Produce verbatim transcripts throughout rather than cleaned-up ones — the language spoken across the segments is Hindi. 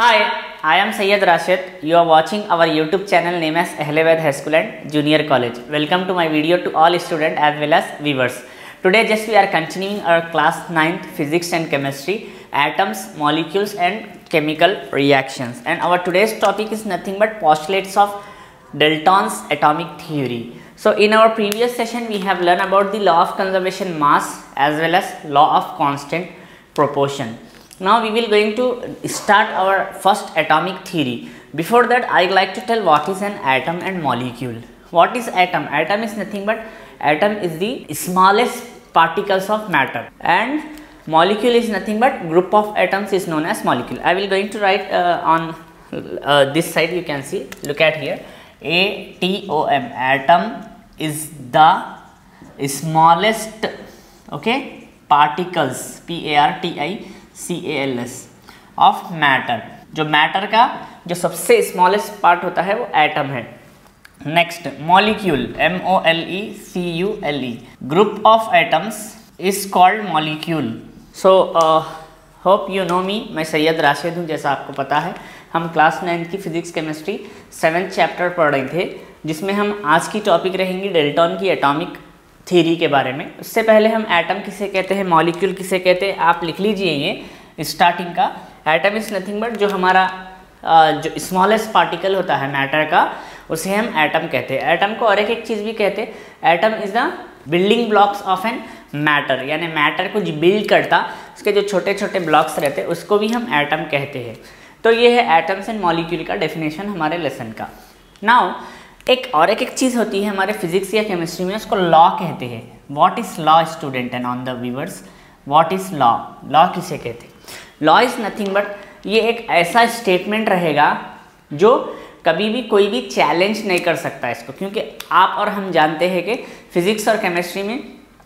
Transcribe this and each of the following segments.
Hi, I am Syed Rashid. You are watching our YouTube channel named as Ahle-Vaid High School and Junior College. Welcome to my video to all students as well as viewers. Today just we are continuing our class ninth physics and chemistry, atoms, molecules and chemical reactions. And our today's topic is nothing but postulates of Dalton's atomic theory. So in our previous session we have learned about the law of conservation mass as well as law of constant proportion. Now we will going to start our first atomic theory. Before that I like to tell what is an atom and molecule. What is atom? Atom is nothing but atom is the smallest particles of matter, and molecule is nothing but group of atoms is known as molecule. I will going to write uh, on uh, this side. You can see, look at here, A T O M. Atom is the smallest, okay, particles, P A R T I C A L S of matter. जो मैटर का जो सबसे स्मॉलेस्ट पार्ट होता है वो एटम है. Next molecule, M O L E C U L E, group of atoms is called molecule. So hope you know me. मैं सैयद राशिद हूँ. जैसा आपको पता है हम क्लास नाइन्थ की फिजिक्स केमिस्ट्री सेवेंथ चैप्टर पढ़ रहे थे, जिसमें हम आज की टॉपिक रहेंगी डेल्टन की एटॉमिक थ्योरी के बारे में. उससे पहले हम एटम किसे कहते हैं, मॉलिक्यूल किसे कहते हैं, आप लिख लीजिए ये स्टार्टिंग का. एटम इज नथिंग बट जो हमारा जो स्मॉलेस्ट पार्टिकल होता है मैटर का, उसे हम एटम कहते हैं. एटम को और एक एक चीज़ भी कहते हैं. Atom is the building blocks of an matter, यानी मैटर को जो बिल्ड करता उसके जो छोटे छोटे ब्लॉक्स रहते हैं उसको भी हम एटम कहते हैं. तो ये है एटम्स एंड मॉलिक्यूल का डेफिनेशन हमारे लेसन का. नाउ एक और एक एक चीज़ होती है हमारे फिजिक्स या केमिस्ट्री में, उसको लॉ कहते हैं. What is law student and on the viewers, what is law? Law किसे कहते हैं? लॉ इज नथिंग बट ये एक ऐसा स्टेटमेंट रहेगा जो कभी भी कोई भी चैलेंज नहीं कर सकता इसको, क्योंकि आप और हम जानते हैं कि फिजिक्स और केमिस्ट्री में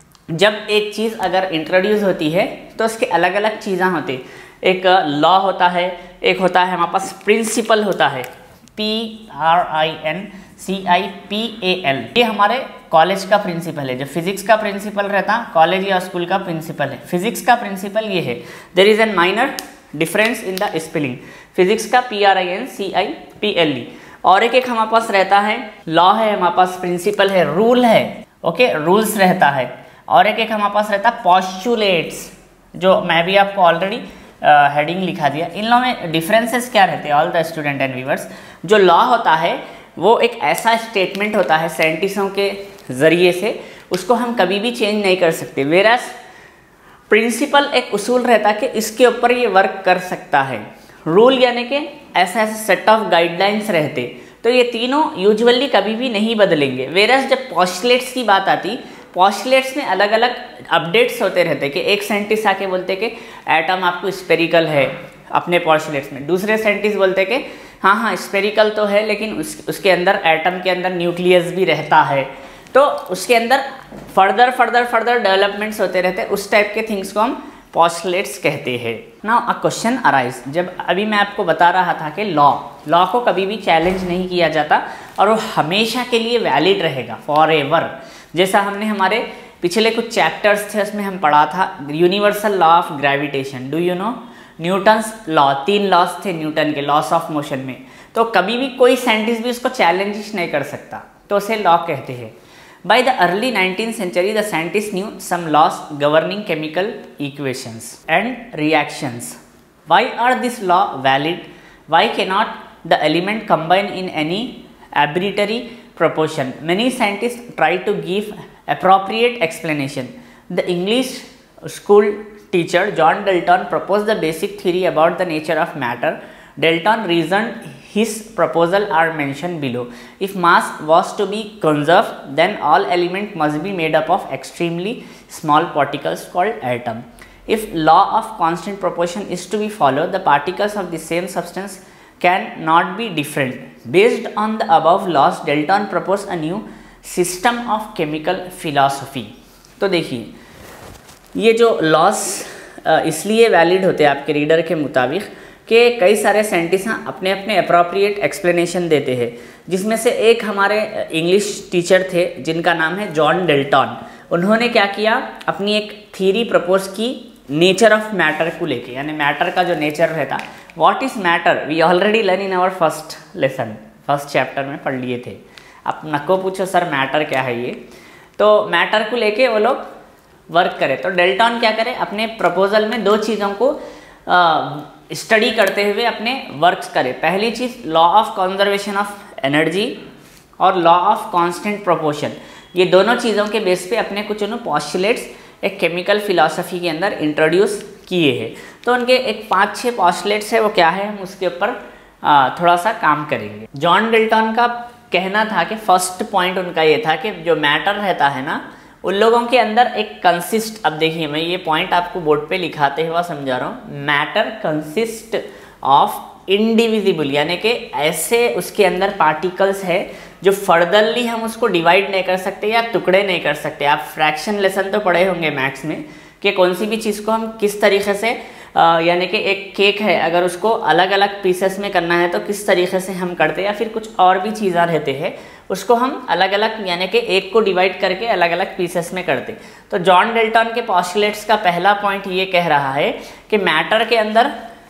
जब एक चीज़ अगर इंट्रोड्यूस होती है तो उसके अलग अलग चीज़ें होती है. एक लॉ होता है, एक होता है हमारे पास प्रिंसिपल होता है, P R I N C I P A L. ये हमारे कॉलेज का प्रिंसिपल है. जो फिजिक्स का प्रिंसिपल रहता कॉलेज या स्कूल का प्रिंसिपल है. फिजिक्स का प्रिंसिपल ये है. There is an minor difference in the spelling. Physics का P R I N C I P L E. और एक एक हमारे पास रहता है लॉ है, हमारे पास प्रिंसिपल है, रूल है, ओके, रूल्स रहता है. और एक एक हमारे पास रहता है पॉस्टुलेट्स, जो मैं भी आपको ऑलरेडी हेडिंग uh, लिखा दिया. इन लॉ में डिफरेंसेस क्या रहते हैं all the student and viewers? जो लॉ होता है वो एक ऐसा स्टेटमेंट होता है साइंटिस्टों के ज़रिए से, उसको हम कभी भी चेंज नहीं कर सकते. वेरास प्रिंसिपल एक उसूल रहता है कि इसके ऊपर ये वर्क कर सकता है. रूल यानी कि ऐसा ऐसा सेट ऑफ गाइडलाइंस रहते, तो ये तीनों यूजुअली कभी भी नहीं बदलेंगे. वेरास जब पॉस्टुलेट्स की बात आती, पॉस्टुलेट्स में अलग अलग अपडेट्स होते रहते कि एक साइंटिस्ट आके बोलते कि एटम आपको स्पेरिकल है अपने पॉस्टुलेट्स में, दूसरे साइंटिस्ट बोलते कि हाँ हाँ स्पेरिकल तो है लेकिन उस उसके अंदर एटम के अंदर न्यूक्लियस भी रहता है. तो उसके अंदर फर्दर फर्दर फर्दर डेवलपमेंट्स होते रहते हैं. उस टाइप के थिंग्स को हम पॉस्टुलेट्स कहते हैं. Now a question arise. जब अभी मैं आपको बता रहा था कि लॉ लॉ को कभी भी चैलेंज नहीं किया जाता और वो हमेशा के लिए वैलिड रहेगा, फॉर एवर. जैसा हमने हमारे पिछले कुछ चैप्टर्स थे उसमें हम पढ़ा था universal law of gravitation. Do you know Newton's law? तीन लॉस थे न्यूटन के, लॉस ऑफ मोशन में. तो कभी भी कोई साइंटिस्ट भी उसको चैलेंज नहीं कर सकता, तो उसे लॉ कहते हैं. By the early nineteen century the scientist knew some laws governing chemical equations and reactions. Why are this law valid? Why can not the element combine in any arbitrary proportion? Many scientists try to give appropriate explanation. The English school teacher John Dalton proposed the basic theory about the nature of matter. Dalton reasoned his proposal are mentioned below. If mass was to be conserved, then all elements must be made up of extremely small particles called atom. If law of constant proportion is to be followed, the particles of the same substance can not be different. Based on the above laws, Dalton proposed a new system of chemical philosophy. तो देखिए ये जो लॉस इसलिए वैलिड होते हैं आपके रीडर के मुताबिक कि कई सारे साइंटिस्ट अपने अपने अप्रोप्रिएट एक्सप्लेनेशन देते हैं, जिसमें से एक हमारे इंग्लिश टीचर थे जिनका नाम है जॉन डेल्टन. उन्होंने क्या किया, अपनी एक थ्योरी प्रपोज की नेचर ऑफ मैटर को लेके, यानी मैटर का जो नेचर रहता what is matter we already learn in our first lesson, first chapter में पढ़ लिए थे। अब नको पूछो सर मैटर क्या है ये, तो मैटर को लेके वो लोग वर्क करें। तो डेल्टन क्या करे, अपने प्रपोजल में दो चीज़ों को स्टडी करते हुए अपने वर्क्स करे। पहली चीज़ law of conservation of energy और लॉ ऑफ कांस्टेंट प्रोपोर्शन, ये दोनों चीज़ों के बेस पे अपने कुछ उन्होंने पॉस्टुलेट्स एक केमिकल फिलॉसफी के अंदर इंट्रोड्यूस किए हैं। तो उनके एक पाँच छः पॉस्टुलेट्स है, वो क्या है हम उसके ऊपर थोड़ा सा काम करेंगे। जॉन डेल्टन का कहना था कि फर्स्ट पॉइंट उनका ये था कि जो मैटर रहता है ना, उन लोगों के अंदर एक कंसिस्ट, अब देखिए मैं ये पॉइंट आपको बोर्ड पे लिखाते हुआ समझा रहा हूँ, मैटर कंसिस्ट ऑफ इंडिविजिबल, यानी कि ऐसे उसके अंदर पार्टिकल्स है जो फर्दरली हम उसको डिवाइड नहीं कर सकते या टुकड़े नहीं कर सकते। आप फ्रैक्शन लेसन तो पढ़े होंगे मैथ्स में कि कौन सी भी चीज़ को हम किस तरीके से, यानी कि एक केक है अगर उसको अलग अलग पीसेस में करना है तो किस तरीके से हम करते हैं, या फिर कुछ और भी चीज़ें रहते हैं उसको हम अलग अलग, यानी कि एक को डिवाइड करके अलग अलग पीसेस में करते। तो जॉन डेल्टन के पॉस्टुलेट्स का पहला पॉइंट ये कह रहा है कि मैटर के अंदर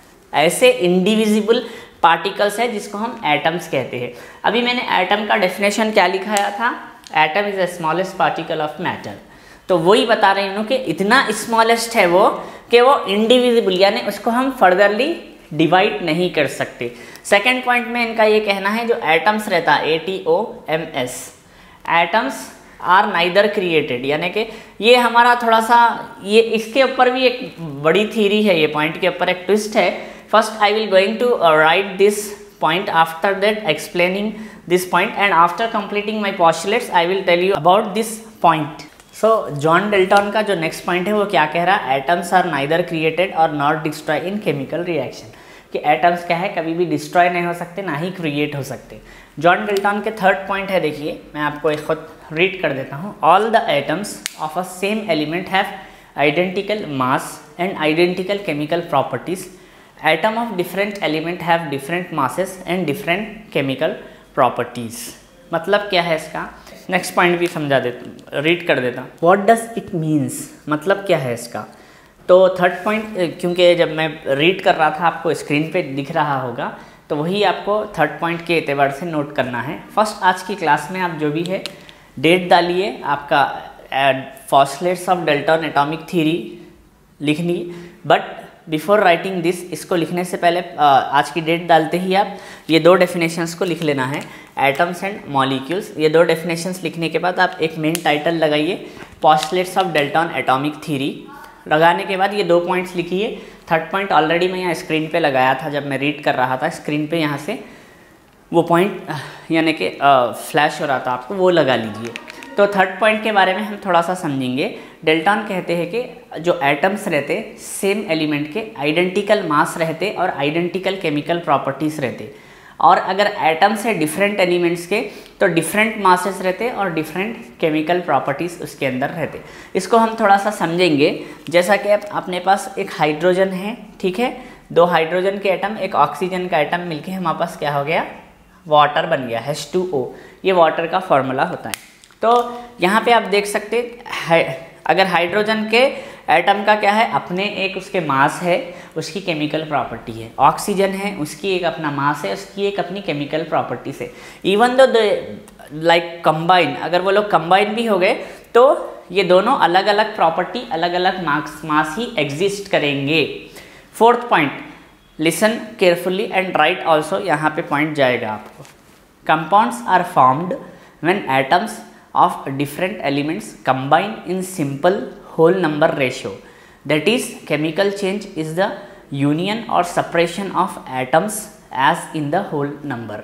ऐसे इंडिविजिबल पार्टिकल्स है जिसको हम एटम्स कहते हैं। अभी मैंने एटम का डेफिनेशन क्या लिखाया था, atom is the smallest particle of matter. तो वही बता रही हूँ कि इतना स्मॉलेस्ट है वो कि वो इंडिविजिबल, यानी उसको हम फर्दरली डिवाइड नहीं कर सकते। सेकेंड पॉइंट में इनका ये कहना है जो एटम्स रहता है, A T O M S, atoms are neither created, यानी कि ये हमारा थोड़ा सा ये इसके ऊपर भी एक बड़ी थ्योरी है, ये पॉइंट के ऊपर एक ट्विस्ट है। First I will going to write this point, after that explaining this point and after completing my postulates I will tell you about this point. So John Dalton का जो नेक्स्ट पॉइंट है वो क्या कह रहा है, एटम्स आर नाइदर क्रिएटेड और not destroy in chemical reaction, कि एटम्स क्या है कभी भी डिस्ट्रॉय नहीं हो सकते ना ही क्रिएट हो सकते। जॉन डेल्टन के थर्ड पॉइंट है, देखिए मैं आपको एक खुद रीड कर देता हूँ। All the atoms of a same element have identical mass and identical chemical properties, atom of different element have different masses and different chemical properties. मतलब क्या है इसका, नेक्स्ट पॉइंट भी समझा देता, रीड कर देता। व्हाट डज इट मीन्स, मतलब क्या है इसका। तो थर्ड पॉइंट, क्योंकि जब मैं रीड कर रहा था आपको स्क्रीन पे दिख रहा होगा, तो वही आपको थर्ड पॉइंट के एतबार से नोट करना है। फर्स्ट आज की क्लास में आप जो भी है डेट डालिए, आपका postulates of Dalton atomic theory लिखनी, बट बिफोर राइटिंग दिस, इसको लिखने से पहले आज की डेट डालते ही आप ये दो डेफिनेशंस को लिख लेना है, एटम्स एंड मॉलिक्यूल्स। ये दो डेफिनेशंस लिखने के बाद आप एक मेन टाइटल लगाइए, postulates of Dalton atomic theory. लगाने के बाद ये दो पॉइंट्स लिखिए। थर्ड पॉइंट ऑलरेडी मैं यहाँ स्क्रीन पे लगाया था जब मैं रीड कर रहा था, स्क्रीन पे यहाँ से वो पॉइंट यानी कि फ्लैश हो रहा था आपको, वो लगा लीजिए। तो थर्ड पॉइंट के बारे में हम थोड़ा सा समझेंगे। डेल्टन कहते हैं कि जो एटम्स रहते सेम एलिमेंट के आइडेंटिकल मास रहते और आइडेंटिकल केमिकल प्रॉपर्टीज़ रहते, और अगर एटम्स है डिफरेंट एलिमेंट्स के तो डिफरेंट मासेस रहते और डिफरेंट केमिकल प्रॉपर्टीज़ उसके अंदर रहते। इसको हम थोड़ा सा समझेंगे। जैसा कि अब अपने पास एक हाइड्रोजन है, ठीक है, दो हाइड्रोजन के एटम एक ऑक्सीजन का एटम मिलके हमारे पास क्या हो गया, वाटर बन गया, एच टू ओ। ये वाटर का फॉर्मूला होता है। तो यहाँ पे आप देख सकते हैं, अगर हाइड्रोजन के एटम का क्या है, अपने एक उसके मास है, उसकी केमिकल प्रॉपर्टी है। ऑक्सीजन है, उसकी एक अपना मास है, उसकी एक अपनी केमिकल प्रॉपर्टीज है। इवन दो लाइक कंबाइन, अगर वो लोग कंबाइन भी हो गए तो ये दोनों अलग अलग प्रॉपर्टी, अलग अलग मास मास ही एग्जिस्ट करेंगे। Fourth point, listen carefully and write also, यहाँ पे पॉइंट जाएगा आपको। Compounds are formed when atoms of different elements combine in simple whole number ratio, that is chemical change is the union or separation of atoms as in the whole number।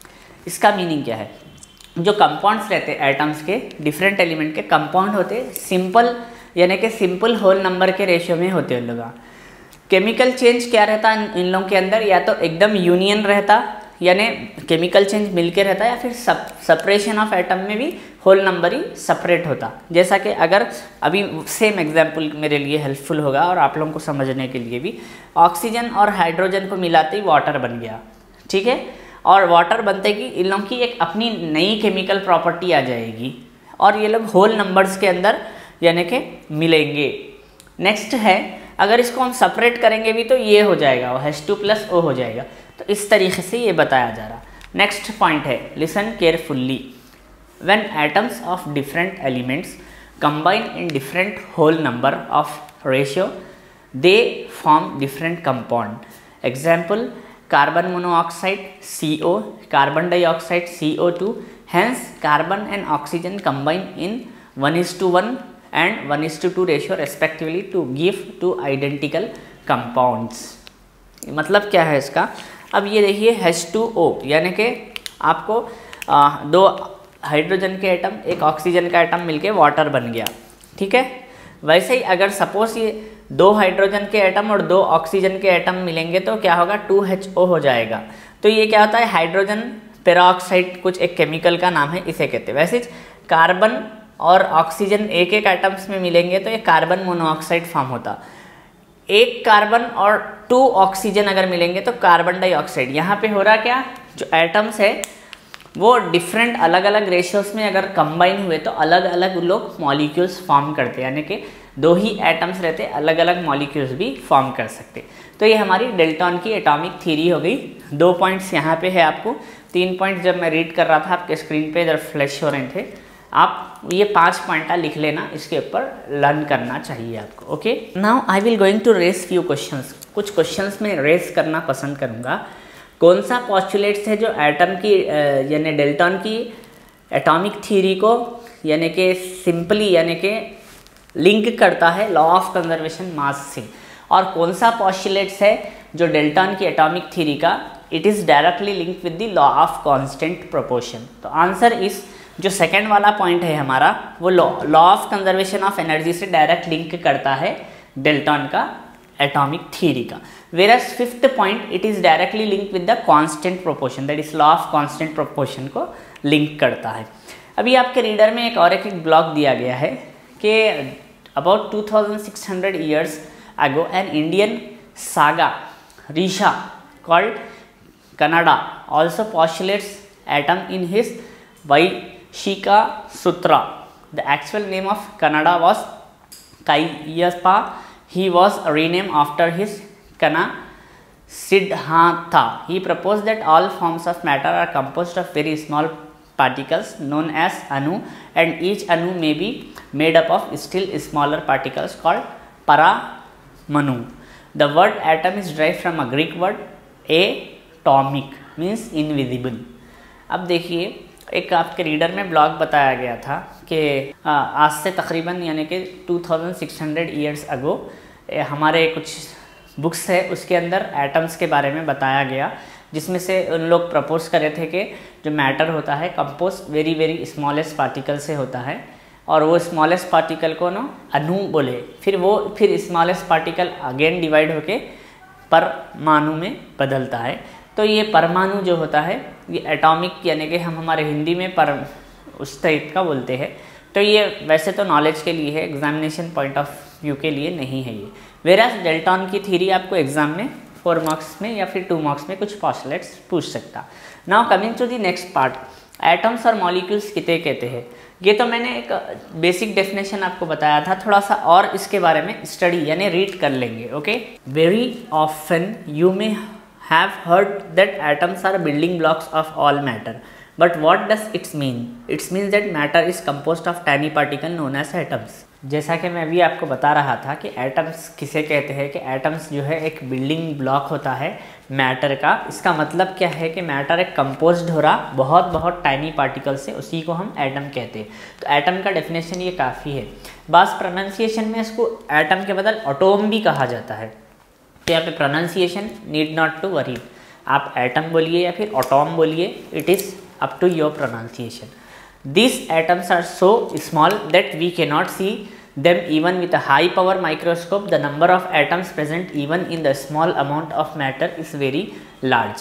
इसका मीनिंग क्या है, जो कंपाउंड्स रहते हैं एटम्स के, डिफरेंट एलिमेंट के कंपाउंड होते सिंपल, यानी कि सिंपल होल नंबर के रेशियो में होते हैं लोग। केमिकल चेंज क्या रहता है इन लोगों के अंदर, या तो एकदम यूनियन रहता, यानी केमिकल चेंज मिलके रहता, या फिर सब सेपरेशन ऑफ एटम में भी होल नंबर ही सेपरेट होता। जैसा कि अगर अभी सेम एग्जांपल मेरे लिए हेल्पफुल होगा और आप लोगों को समझने के लिए भी, ऑक्सीजन और हाइड्रोजन को मिलाते ही वाटर बन गया, ठीक है, और वाटर बनते कि इन लोगों की एक अपनी नई केमिकल प्रॉपर्टी आ जाएगी और ये लोग होल नंबर्स के अंदर यानी कि मिलेंगे। नेक्स्ट है अगर इसको हम सेपरेट करेंगे भी तो ये हो जाएगा, वो एच टू प्लस ओ हो जाएगा। तो इस तरीके से ये बताया जा रहा। नेक्स्ट पॉइंट है, listen carefully. When atoms of different elements combine in different whole number of ratio they form different compound. Example, carbon monoxide C O, carbon dioxide C O two. Hence, carbon and oxygen combine in one is to one and one is to two ratio respectively to give two identical compounds। मतलब क्या है इसका? अब ये देखिए एच टू ओ, यानी कि आपको आ, दो हाइड्रोजन के एटम एक ऑक्सीजन का एटम मिलके वाटर बन गया, ठीक है। वैसे ही अगर सपोज ये दो हाइड्रोजन के एटम और दो ऑक्सीजन के एटम मिलेंगे तो क्या होगा, टू एच ओ हो जाएगा। तो ये क्या होता है, हाइड्रोजन पेरोक्साइड कुछ एक केमिकल का नाम है, इसे कहते हैं। वैसे कार्बन और ऑक्सीजन एक एक एटम्स में मिलेंगे तो ये कार्बन मोनोऑक्साइड फॉर्म होता। एक कार्बन और टू ऑक्सीजन अगर मिलेंगे तो कार्बन डाइऑक्साइड। यहाँ पे हो रहा क्या, जो एटम्स है वो डिफरेंट अलग अलग रेशियोज में अगर कंबाइन हुए तो अलग अलग लोग मॉलिक्यूल्स फॉर्म करते हैं, यानी कि दो ही एटम्स रहते अलग अलग मॉलिक्यूल्स भी फॉर्म कर सकते। तो ये हमारी डेल्टन की एटॉमिक थ्योरी हो गई। दो पॉइंट्स यहाँ पे है, आपको तीन पॉइंट जब मैं रीड कर रहा था आपके स्क्रीन पे इधर फ्लैश हो रहे थे, आप ये पांच पॉइंट लिख लेना, इसके ऊपर लर्न करना चाहिए आपको। Okay, now I will going to raise few questions. कुछ क्वेश्चंस में रेस करना पसंद करूँगा। कौन सा पॉस्टुलेट्स है जो एटम की यानी डेल्टन की एटॉमिक थ्योरी को यानी कि सिंपली यानी कि लिंक करता है लॉ ऑफ कंजर्वेशन मास से, और कौन सा पॉस्टुलेट्स है जो डेल्टन की एटॉमिक थ्योरी का it is directly link with the law of constant proportion. तो आंसर इस जो सेकंड वाला पॉइंट है हमारा, वो law law of conservation of energy से डायरेक्ट लिंक करता है डेल्टन का एटॉमिक थ्योरी का। Whereas fifth point it is directly link with the constant proportion, that is law of constant proportion को लिंक करता है। अभी आपके रीडर में एक और एक, एक ब्लॉक दिया गया है कि about two thousand six hundred years ago an Indian saga Risha called Kannada also postulates atom in his Vaishika Sutra. The actual name of Kannada was Kaiyappa. He was renamed after his Kana Siddhanta. He proposed that all forms of matter are composed of very small particles known as Anu, and each Anu may be made up of still smaller particles called para Manu. The word atom is derived from a Greek word atomic, means invisible. अब देखिए एक आपके रीडर में ब्लॉग बताया गया था कि आज से तकरीबन यानी कि two thousand six hundred years ago हमारे कुछ बुक्स है उसके अंदर एटम्स के बारे में बताया गया, जिसमें से उन लोग प्रपोज कर रहे थे कि जो मैटर होता है compose very very smallest particle से होता है, और वो स्मॉलेस्ट पार्टिकल को ना अणु बोले, फिर वो फिर स्मॉलेस्ट पार्टिकल अगेन डिवाइड होके परमाणु में बदलता है। तो ये परमाणु जो होता है ये एटॉमिक यानी कि हम हमारे हिंदी में पर उस टाइप का बोलते हैं। तो ये वैसे तो नॉलेज के लिए है, एग्जामिनेशन पॉइंट ऑफ व्यू के लिए नहीं है ये। वेरास डेल्टन की थ्योरी आपको एग्जाम में फोर मार्क्स में या फिर टू मार्क्स में कुछ पॉस्टुलेट्स पूछ सकता। Now coming to the next part, atoms और मॉलिक्यूल्स किसे कहते हैं। ये तो मैंने एक बेसिक डेफिनेशन आपको बताया था, थोड़ा सा और इसके बारे में स्टडी यानी रीड कर लेंगे। Okay, very often you may have heard that atoms are building blocks of all matter, but what does it's mean? It's means that matter is composed of tiny particle known as atoms. जैसा कि मैं अभी आपको बता रहा था कि एटम्स किसे कहते हैं, कि एटम्स जो है एक बिल्डिंग ब्लॉक होता है मैटर का। इसका मतलब क्या है कि मैटर एक कंपोज्ड हो रहा बहुत बहुत टाइनी पार्टिकल से, उसी को हम एटम कहते हैं। तो एटम का डेफिनेशन ये काफ़ी है। बास प्रोनाउंसिएशन में इसको एटम के बदल एटॉम भी कहा जाता है। तो यहाँ पे pronunciation need not to worry, आप एटम बोलिए या फिर एटॉम बोलिए, it is up to your pronunciation. These atoms are so small that we cannot see them even with a high power microscope. The number of atoms present even in the small amount of matter is very large.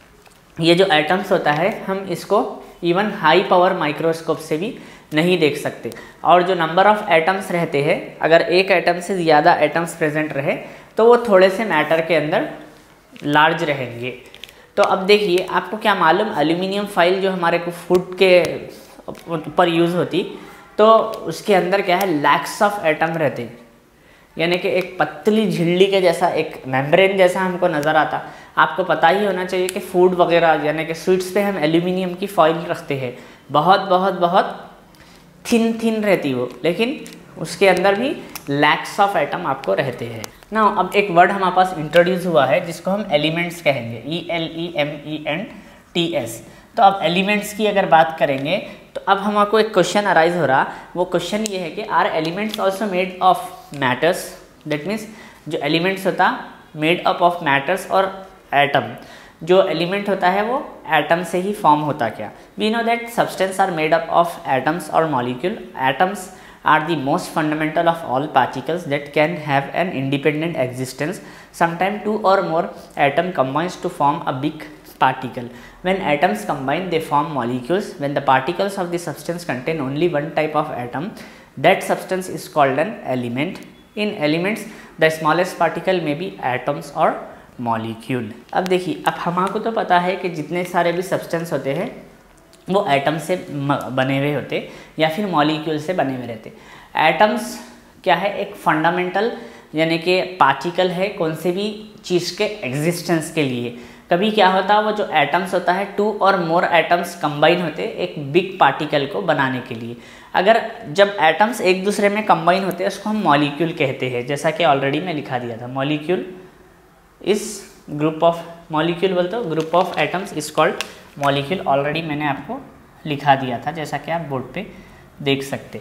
ये जो atoms होता है हम इसको even high power microscope से भी नहीं देख सकते, और जो number of atoms रहते हैं अगर एक atom से ज़्यादा atoms present रहे तो वो थोड़े से matter के अंदर large रहेंगे। तो अब देखिए आपको क्या मालूम, एल्यूमिनियम फाइल जो हमारे को फूड के पर यूज़ होती तो उसके अंदर क्या है लैक्स ऑफ एटम रहते, यानी कि एक पतली झिल्ली के जैसा, एक मेम्ब्रेन जैसा हमको नज़र आता। आपको पता ही होना चाहिए कि फूड वगैरह यानी कि स्वीट्स पे हम एल्यूमिनियम की फॉइल रखते हैं, बहुत बहुत बहुत थिन थिन रहती वो, लेकिन उसके अंदर भी लैक्स ऑफ एटम आपको रहते हैं ना। अब एक वर्ड हमारे पास इंट्रोड्यूस हुआ है जिसको हम एलिमेंट्स कहेंगे, E L E M E N T S. तो अब एलिमेंट्स की अगर बात करेंगे तो अब हमको एक क्वेश्चन अराइज हो रहा, वो क्वेश्चन ये है कि are elements also made of matters. That means जो एलिमेंट्स होता मेड अप ऑफ मैटर्स और एटम, जो एलिमेंट होता है वो एटम से ही फॉर्म होता क्या। We know that substance are made up of atoms और molecule. Atoms are the most fundamental of all particles that can have an independent existence. Sometimes two or more atom combines to form a big particle. When atoms combine, they form molecules. When the particles of the substance contain only one type of atom, that substance is called an element. In elements, the smallest particle may be atoms or molecule. अब देखिए, अब हमको तो पता है कि जितने सारे भी सब्सटेंस होते हैं वो एटम से बने हुए होते या फिर मॉलिक्यूल से बने हुए रहते। एटम्स क्या है, एक फंडामेंटल यानी कि पार्टिकल है कौन से भी चीज़ के एग्जिस्टेंस के लिए। कभी क्या होता है, वो जो एटम्स होता है टू और मोर एटम्स कंबाइन होते एक बिग पार्टिकल को बनाने के लिए। अगर जब एटम्स एक दूसरे में कंबाइन होते हैं उसको हम मॉलिक्यूल कहते हैं, जैसा कि ऑलरेडी मैं लिखा दिया था। मॉलिक्यूल इस ग्रुप ऑफ, मॉलिक्यूल बोलते हो group of atoms is called molecule. Already मैंने आपको लिखा दिया था, जैसा कि आप बोर्ड पे देख सकते।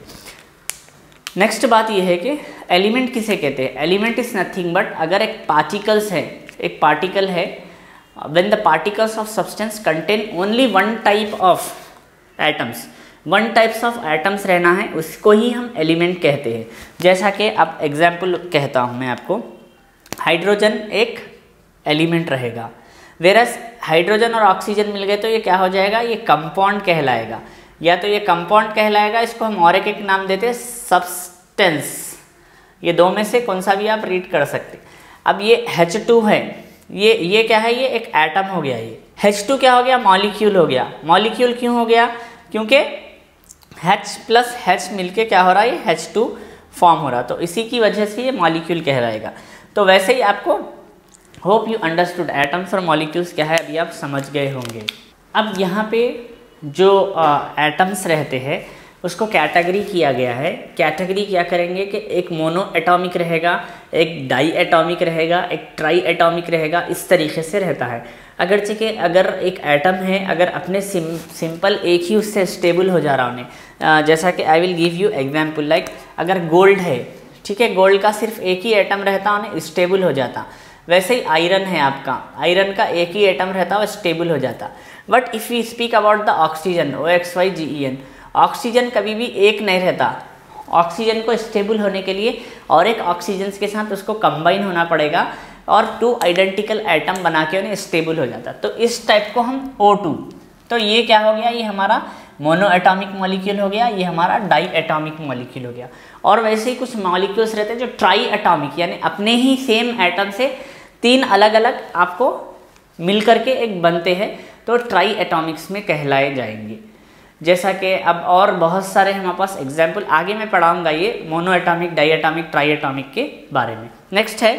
नेक्स्ट बात यह है कि एलिमेंट किसे कहते हैं। एलिमेंट इज नथिंग बट, अगर एक पार्टिकल्स है, एक पार्टिकल है, when the particles of substance contain only one type of atoms, one types of atoms रहना है, उसको ही हम एलिमेंट कहते हैं। जैसा कि अब एग्जाम्पल कहता हूँ मैं आपको, हाइड्रोजन एक एलिमेंट रहेगा, वेरस हाइड्रोजन और ऑक्सीजन मिल गए तो ये क्या हो जाएगा, ये कंपाउंड कहलाएगा। या तो ये कंपाउंड कहलाएगा, इसको हम और एक एक नाम देते हैं सब्सटेंस। ये दो में से कौन सा भी आप रीड कर सकते। अब ये एच टू है, ये ये क्या है, ये एक एटम हो गया। ये एच टू क्या हो गया, मॉलिक्यूल हो गया। मॉलिक्यूल क्यों हो गया, क्योंकि H प्लस H मिलके क्या हो रहा है, ये एच टू फॉर्म हो रहा, तो इसी की वजह से ये मॉलिक्यूल कहलाएगा। तो वैसे ही आपको होप यू अंडरस्टूड एटम्स और मॉलिक्यूल्स क्या है अभी आप समझ गए होंगे। अब यहाँ पे जो एटम्स रहते हैं उसको कैटेगरी किया गया है। कैटेगरी क्या करेंगे कि एक मोनो एटॉमिक रहेगा, एक डाई एटॉमिक रहेगा, एक ट्राई एटॉमिक रहेगा, इस तरीके से रहता है। अगरचे कि अगर एक एटम है, अगर अपने सिम सिंपल एक ही उससे स्टेबल हो जा रहा उन्हें, जैसा कि I will give you example, like अगर गोल्ड है, ठीक है, गोल्ड का सिर्फ एक ही एटम रहता उन्हें स्टेबल हो जाता। वैसे ही आयरन है आपका, आयरन का एक ही एटम रहता वो स्टेबल हो जाता। But if we speak about the oxygen, O X Y G E N, oxygen कभी भी एक नहीं रहता। ऑक्सीजन को स्टेबल होने के लिए और एक ऑक्सीजन के साथ उसको कंबाइन होना पड़ेगा और टू आइडेंटिकल एटम बना के उन्हें स्टेबल हो जाता। तो इस टाइप को हम ओ टू, तो ये क्या हो गया, ये हमारा मोनो एटॉमिक मॉलिक्यूल हो गया, ये हमारा डाई एटॉमिक मॉलिक्यूल हो गया। और वैसे ही कुछ मॉलिक्यूल्स रहते हैं जो ट्राई एटॉमिक, यानी अपने ही सेम एटम से तीन अलग अलग आपको मिल करके एक बनते हैं, तो ट्राई एटॉमिक्स में कहलाए जाएंगे। जैसा कि अब और बहुत सारे हमारे पास एग्जाम्पल आगे मैं पढ़ाऊंगा ये mono atomic, di atomic, tri atomic के बारे में। नेक्स्ट है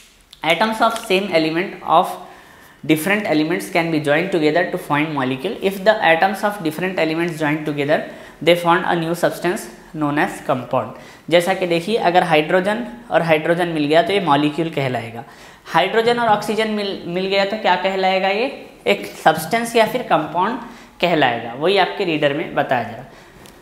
atoms of same element of different elements can be joined together to find molecule. If the atoms of different elements joined together, they form a new substance known as compound. जैसा कि देखिए, अगर हाइड्रोजन और हाइड्रोजन मिल गया तो ये मॉलिक्यूल कहलाएगा। हाइड्रोजन और ऑक्सीजन मिल मिल गया तो क्या कहलाएगा, ये एक सब्सटेंस या फिर कंपाउंड कहलाएगा। वही आपके रीडर में बताया जा रहा।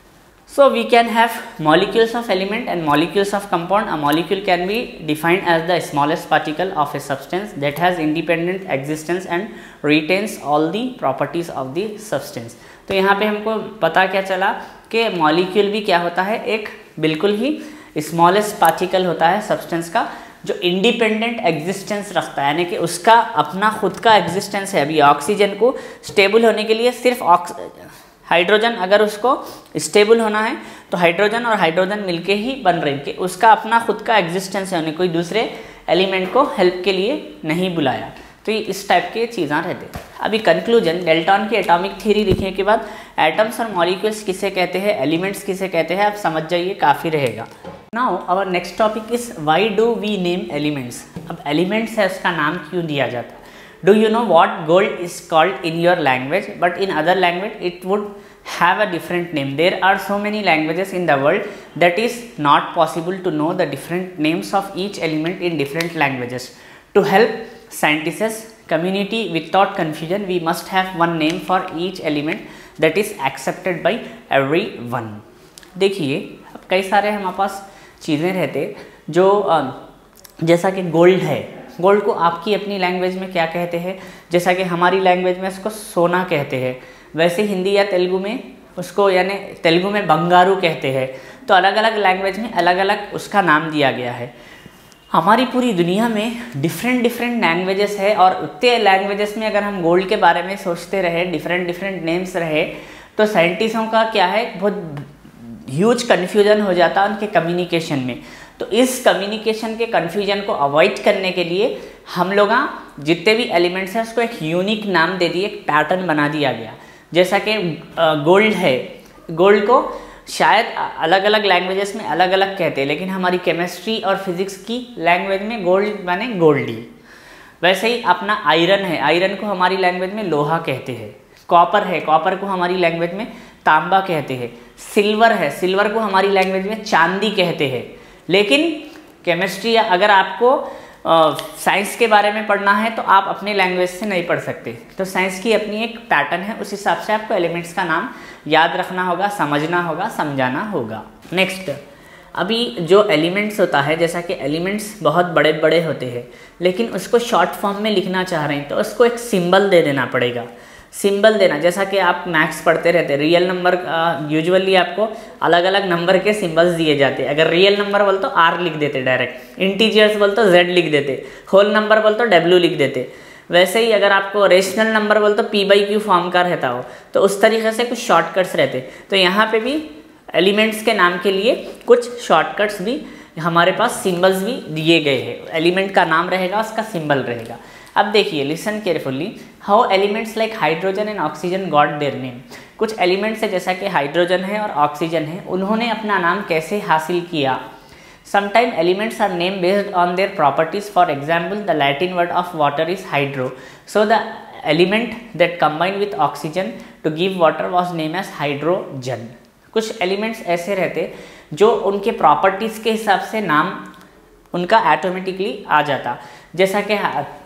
So we can have molecules of element and molecules of compound. A molecule can be defined as the smallest particle of a substance that has independent existence and retains all the properties of the substance. तो यहाँ पे हमको पता क्या चला कि molecule भी क्या होता है, एक बिल्कुल ही smallest particle होता है substance का, जो इंडिपेंडेंट एग्जिस्टेंस रखता है, यानी कि उसका अपना खुद का एग्जिस्टेंस है। अभी ऑक्सीजन को स्टेबल होने के लिए सिर्फ हाइड्रोजन, अगर उसको स्टेबल होना है तो हाइड्रोजन और हाइड्रोजन मिलके ही बन रही कि उसका अपना खुद का एग्जिस्टेंस है, उन्हें कोई दूसरे एलिमेंट को हेल्प के लिए नहीं बुलाया। तो ये इस टाइप के चीज़ें रहते हैं। अभी कंक्लूजन, डेल्टन की एटॉमिक थ्योरी लिखने के बाद एटम्स और मॉलिक्यूल्स किसे कहते हैं, एलिमेंट्स किसे कहते हैं, आप समझ जाइए, काफ़ी रहेगा। Now our next topic is why do we name elements. अब एलिमेंट्स है, उसका नाम क्यों दिया जाता है। Do you know what gold is called in your language, but in other language it would have a different name. There are so many languages in the world that is not possible to know the different names of each element in different languages. To help scientists community without confusion, we must have one name for each element that is accepted by everyone. देखिए अब कई सारे हमारे पास चीज़ें रहते जो जैसा कि गोल्ड है, गोल्ड को आपकी अपनी लैंग्वेज में क्या कहते हैं, जैसा कि हमारी लैंग्वेज में उसको सोना कहते हैं, वैसे हिंदी या तेलुगु में उसको यानी तेलुगु में बंगारू कहते हैं। तो अलग अलग लैंग्वेज में अलग अलग उसका नाम दिया गया है। हमारी पूरी दुनिया में डिफरेंट डिफरेंट लैंग्वेजेस है और उतने लैंग्वेजेस में अगर हम गोल्ड के बारे में सोचते रहे, डिफरेंट डिफरेंट नेम्स रहे, तो साइंटिस्टों का क्या है, बहुत ह्यूज कन्फ्यूजन हो जाता उनके कम्युनिकेशन में। तो इस कम्युनिकेशन के कन्फ्यूजन को अवॉइड करने के लिए हम लोग जितने भी एलिमेंट्स हैं उसको एक यूनिक नाम दे दिए, एक पैटर्न बना दिया गया। जैसा कि गोल्ड है, गोल्ड को शायद अलग अलग लैंग्वेजेस में अलग अलग कहते हैं, लेकिन हमारी केमिस्ट्री और फिजिक्स की लैंग्वेज में गोल्ड माने गोल्ड ही। वैसे ही अपना आयरन है, आयरन को हमारी लैंग्वेज में लोहा कहते हैं। कॉपर है, कॉपर को हमारी लैंग्वेज में तांबा कहते हैं। सिल्वर है, सिल्वर को हमारी लैंग्वेज में चांदी कहते हैं। लेकिन केमिस्ट्री अगर आपको साइंस के बारे में पढ़ना है तो आप अपने लैंग्वेज से नहीं पढ़ सकते। तो साइंस की अपनी एक पैटर्न है, उस हिसाब से आपको एलिमेंट्स का नाम याद रखना होगा, समझना होगा, समझाना होगा। नेक्स्ट, अभी जो एलिमेंट्स होता है, जैसा कि एलिमेंट्स बहुत बड़े बड़े होते हैं, लेकिन उसको शॉर्ट फॉर्म में लिखना चाह रहे हैं तो उसको एक सिंबल दे देना पड़ेगा। सिंबल देना, जैसा कि आप मैथ्स पढ़ते रहते, रियल नंबर यूजुअली आपको अलग अलग नंबर के सिंबल्स दिए जाते हैं। अगर रियल नंबर बोल तो आर लिख देते डायरेक्ट, इंटीजर्स बोल तो जेड लिख देते, होल नंबर बोल तो डब्ल्यू लिख देते। वैसे ही अगर आपको रेशनल नंबर बोल तो पी बाई क्यू फॉर्म का रहता हो, तो उस तरीके से कुछ शॉर्टकट्स रहते। तो यहाँ पे भी एलिमेंट्स के नाम के लिए कुछ शॉर्टकट्स भी हमारे पास, सिंबल्स भी दिए गए हैं। एलिमेंट का नाम रहेगा, उसका सिंबल रहेगा। अब देखिए, listen carefully, how elements like hydrogen and oxygen got their name. कुछ एलिमेंट्स है जैसा कि हाइड्रोजन है और ऑक्सीजन है, उन्होंने अपना नाम कैसे हासिल किया। Sometime elements are name based on their properties. For example, the Latin word of water is hydro, so the element that combined with oxygen to give water was name as hydrogen. कुछ एलिमेंट्स ऐसे रहते जो उनके प्रॉपर्टीज के हिसाब से नाम उनका ऑटोमेटिकली आ जाता। जैसा कि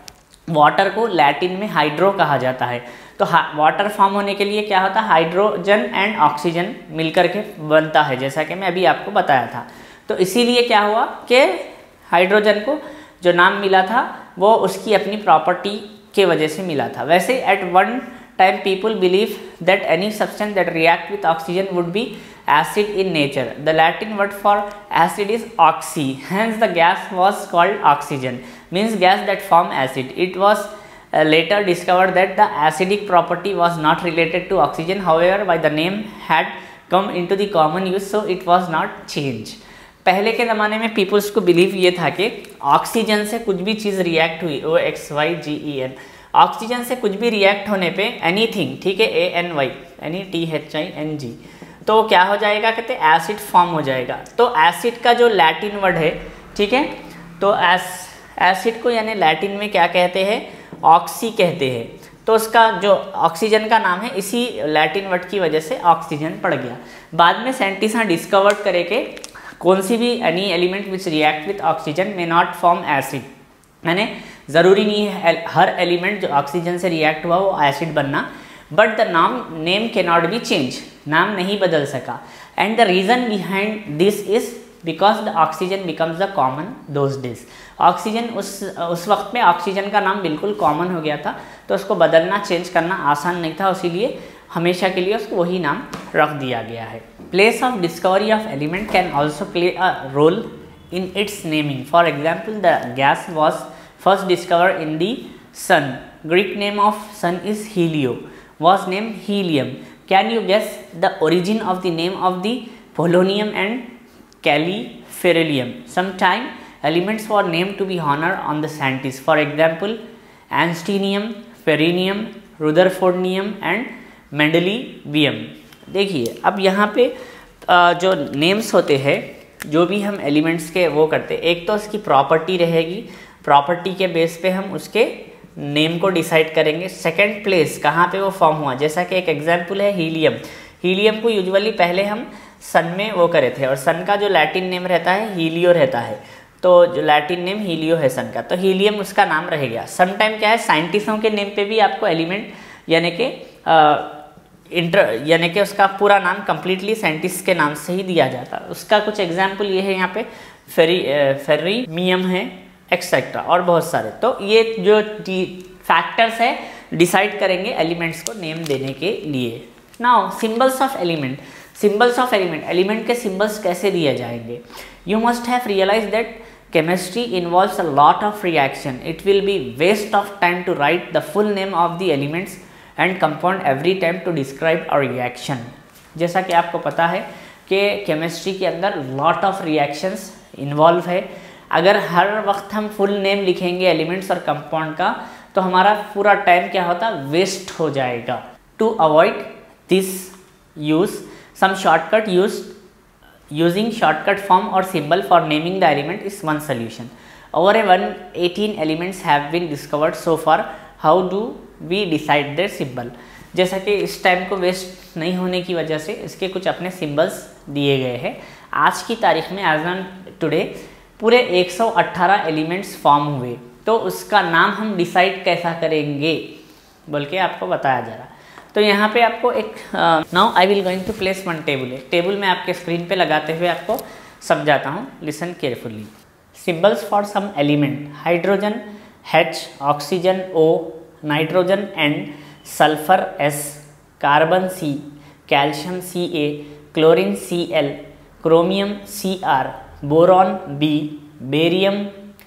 वाटर को लैटिन में हाइड्रो कहा जाता है, तो वाटर फॉर्म होने के लिए क्या होता है, हाइड्रोजन एंड ऑक्सीजन मिलकर के बनता है, जैसा कि मैं अभी आपको बताया था। तो इसीलिए क्या हुआ कि हाइड्रोजन को जो नाम मिला था वो उसकी अपनी प्रॉपर्टी के वजह से मिला था। वैसे at one time people believe that any substance that react with oxygen would be acid in nature. The Latin word for acid is oxy, hence the gas was called oxygen, means gas that form acid. It was uh, later discovered that the acidic property was not related to oxygen, however by the name had come into the common use, so it was not changed. पहले के ज़माने में पीपल्स को बिलीव ये था कि ऑक्सीजन से कुछ भी चीज़ रिएक्ट हुई, O X Y G E N, oxygen से कुछ भी रिएक्ट होने पे एनीथिंग, ठीक है, A N Y any T H I N G, तो क्या हो जाएगा, कहते हैं एसिड फॉर्म हो जाएगा। तो एसिड का जो लैटिन वर्ड है, ठीक है, तो एस एसिड को यानी लैटिन में क्या कहते हैं, ऑक्सी कहते हैं। तो उसका जो ऑक्सीजन का नाम है इसी लैटिन वर्ड की वजह से ऑक्सीजन पड़ गया। बाद में साइंटिस्ट हाँ डिस्कवर्ड करे कि कौन सी भी any element which react with oxygen may not form acid, यानी ज़रूरी नहीं है हर एलिमेंट जो ऑक्सीजन से रिएक्ट हुआ वो एसिड बनना, बट द नाम name can not be change, नाम नहीं बदल सका। And the reason behind this is because the oxygen becomes the common those days. Oxygen उस उस वक्त में ऑक्सीजन का नाम बिल्कुल कॉमन हो गया था, तो उसको बदलना चेंज करना आसान नहीं था, इसीलिए हमेशा के लिए उसको वही नाम रख दिया गया है। Place of discovery of element can also play a role in its naming. For example, the gas was first discover in the sun. Greek name of sun is helio, was named helium. Can you guess the origin of the name of the polonium and caliphyllinium? Sometime elements were named to be honor on the scientists. For example, einsteinium, fermium, rutherfordium and mendelevium. देखिए अब यहाँ पे जो नेम्स होते हैं, जो भी हम एलिमेंट्स के वो करते हैं, एक तो उसकी प्रॉपर्टी रहेगी, प्रॉपर्टी के बेस पे हम उसके नेम को डिसाइड करेंगे। सेकंड प्लेस कहाँ पे वो फॉर्म हुआ, जैसा कि एक एग्जांपल है हीलियम। हीलियम को यूजुअली पहले हम सन में वो करे थे, और सन का जो लैटिन नेम रहता है हीलियो रहता है, तो जो लैटिन नेम हीलियो है सन का, तो हीलियम उसका नाम रह गया। सम टाइम क्या है, साइंटिस्टों के नेम पे भी आपको एलिमेंट यानी कि इंटर यानी कि उसका पूरा नाम कंप्लीटली साइंटिस्ट के नाम से ही दिया जाता है। उसका कुछ एग्जाम्पल ये है, यहाँ पे फेरी फेरीमियम है एक्सेट्रा और बहुत सारे। तो ये जो फैक्टर्स है डिसाइड करेंगे एलिमेंट्स को नेम देने के लिए। Now symbols of element, symbols of element, element के सिंबल्स कैसे दिए जाएंगे। You must have realize that chemistry involves a lot of reaction. It will be waste of time to write the full name of the elements and compound every time to describe a reaction. जैसा कि आपको पता है कि केमिस्ट्री के अंदर lot of reactions involve है। अगर हर वक्त हम फुल नेम लिखेंगे एलिमेंट्स और कंपाउंड का, तो हमारा पूरा टाइम क्या होता वेस्ट हो जाएगा। To avoid this use some shortcut use using shortcut form or symbol for naming the element is one solution. Over a one hundred eighteen elements have been discovered so far. How do we decide their symbol? जैसा कि इस टाइम को वेस्ट नहीं होने की वजह से इसके कुछ अपने सिंबल्स दिए गए हैं। आज की तारीख में एज ऑन टुडे पूरे एक सौ अठारह एलिमेंट्स फॉर्म हुए, तो उसका नाम हम डिसाइड कैसा करेंगे बोल के आपको बताया जा रहा। तो यहाँ पे आपको एक now I will going to place one table, एक टेबल में आपके स्क्रीन पे लगाते हुए आपको समझाता हूँ, listen carefully. Symbols for some element, hydrogen H, oxygen O, nitrogen N, sulphur S, carbon C, calcium Ca, chlorine Cl, chromium Cr, boron B, barium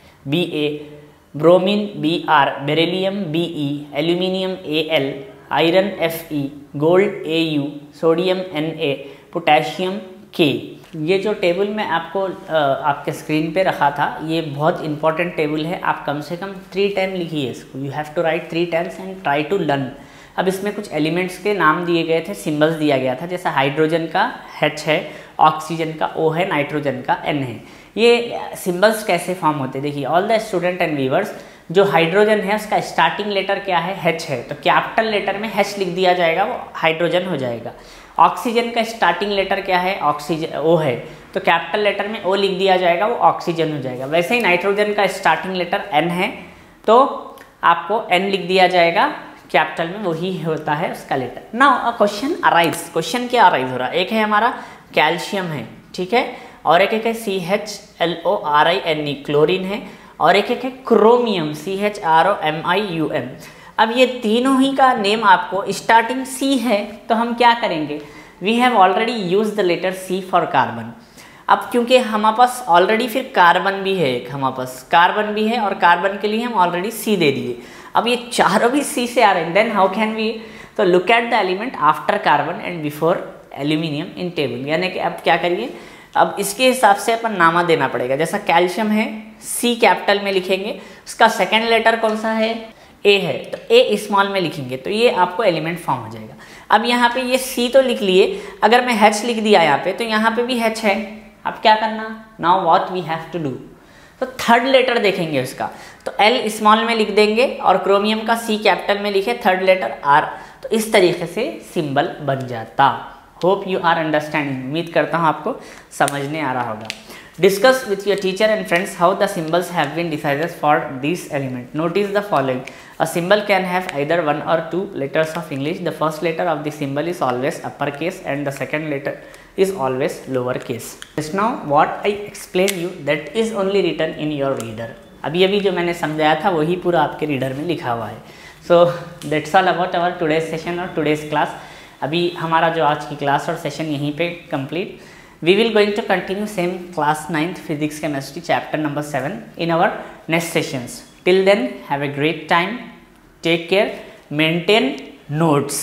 Ba, bromine Br, beryllium Be, aluminium Al, iron Fe, gold Au, sodium Na, potassium K। ये जो टेबल मैं आपको आपके स्क्रीन पे रखा था, ये बहुत इंपॉर्टेंट टेबल है। आप कम से कम थ्री टाइम लिखिए इसको, you have to write three times and try to learn. अब इसमें कुछ एलिमेंट्स के नाम दिए गए थे, सिंबल्स दिया गया था, जैसा हाइड्रोजन का H है, ऑक्सीजन का O है, नाइट्रोजन का N है। ये सिंबल्स कैसे फॉर्म होते हैं, देखिए all the student and viewers, जो हाइड्रोजन है उसका स्टार्टिंग लेटर क्या है, H है, तो कैपिटल लेटर में H लिख दिया जाएगा, वो हाइड्रोजन हो जाएगा। ऑक्सीजन का स्टार्टिंग लेटर क्या है, ऑक्सीजन O है, तो कैपिटल लेटर में O लिख दिया जाएगा, वो ऑक्सीजन हो जाएगा। वैसे ही नाइट्रोजन का स्टार्टिंग लेटर N है, तो आपको N लिख दिया जाएगा, कैपिटल में वही होता है उसका letter. Now a question arise, question क्या अराइज हो रहा है, एक है हमारा कैल्शियम है, ठीक है, और एक एक है C H L O R I N E chlorine है, और एक एक है chromium C H R O M I U M. अब ये तीनों ही का नेम आपको स्टार्टिंग सी है, तो हम क्या करेंगे, we have already use the letter C for carbon. अब क्योंकि हमारे पास ऑलरेडी फिर कार्बन भी है, एक हमारे पास कार्बन भी है, और कार्बन के लिए हम ऑलरेडी सी दे दिए। अब ये चारों भी सी से आ रहे हैं, देन हाउ कैन वी, तो look at the element after carbon and before aluminium in table. यानी कि अब क्या करिए, अब इसके हिसाब से अपन नामा देना पड़ेगा। जैसा कैल्शियम है, सी कैपिटल में लिखेंगे, उसका सेकेंड लेटर कौन सा है, ए है, तो ए स्मॉल में लिखेंगे, तो ये आपको एलिमेंट फॉर्म हो जाएगा। अब यहाँ पे ये सी तो लिख लिए, अगर मैं H लिख दिया यहाँ पे, तो यहाँ पे भी H है। अब क्या करना, now what we have to do, तो थर्ड लेटर देखेंगे उसका, तो L स्मॉल में लिख देंगे, और क्रोमियम का C कैपिटल में लिखे, थर्ड लेटर R, तो इस तरीके से सिंबल बन जाता। होप यू आर अंडरस्टैंडिंग, उम्मीद करता हूँ आपको समझने आ रहा होगा। Discuss with your teacher and friends how the symbols have been decided for this element. Notice the following, a symbol can have either one or two letters of English. The first letter of the symbol is always uppercase and the second letter is always lowercase. Just now what I explained you that is only written in your reader. अभी अभी जो मैंने समझाया था वही पूरा आपके रीडर में लिखा हुआ है। So that's all about our today's session और today's class. अभी हमारा जो आज की क्लास और सेशन यहीं पे complete. We will going to continue same class ninth physics chemistry chapter number seven in our next sessions. Till then have a great time, take care, maintain notes.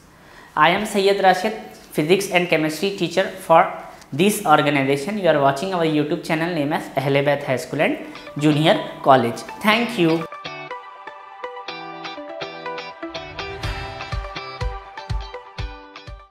I am Syed Rashid, physics and chemistry teacher for this organization. You are watching our YouTube channel name as Ahle Baith High School and Junior College. Thank you.